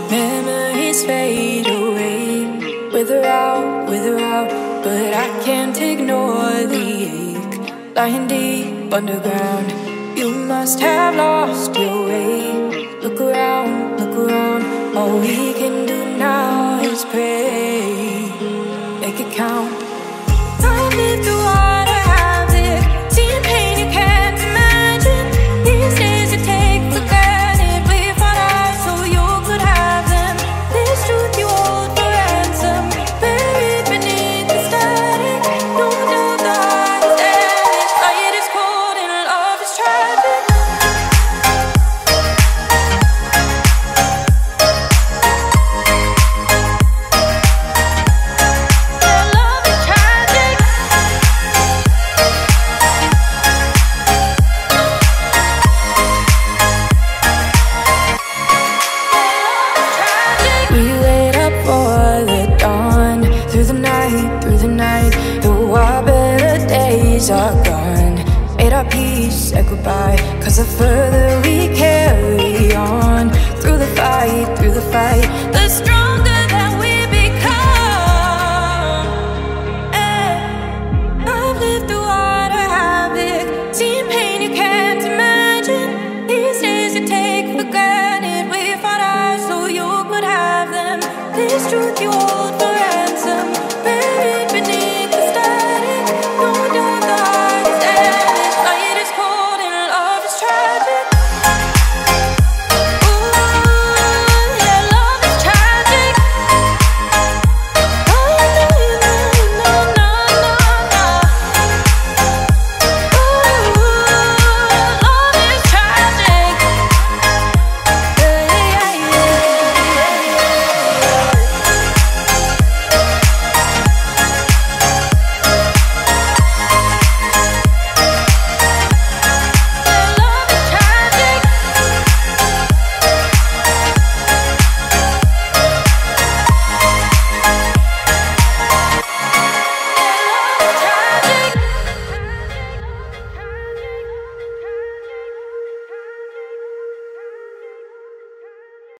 Memories fade away, wither out, but I can't ignore the ache. Lying deep underground, you must have lost your way. Look around, all we can do now is pray. Make it count. I've lived through what I have lived, seen pain you can't imagine. These days you take for granted, we fought out so you could have them. This truth you hold for ransom, buried beneath the static. No doubt the heart is damaged, light is cold and love is tragic. Are gone, made our peace, said goodbye. Cause the further we carry on, through the fight, the stronger